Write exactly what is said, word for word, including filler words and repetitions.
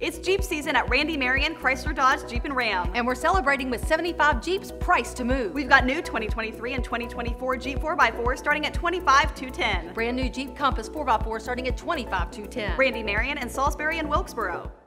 It's Jeep season at Randy Marion Chrysler Dodge Jeep and Ram. And we're celebrating with seventy-five Jeeps priced to move. We've got new twenty twenty-three and twenty twenty-four Jeep four by fours starting at twenty-five thousand two hundred ten dollars. Brand new Jeep Compass four by four starting at twenty-five thousand two hundred ten dollars. Randy Marion in Salisbury and Wilkesboro.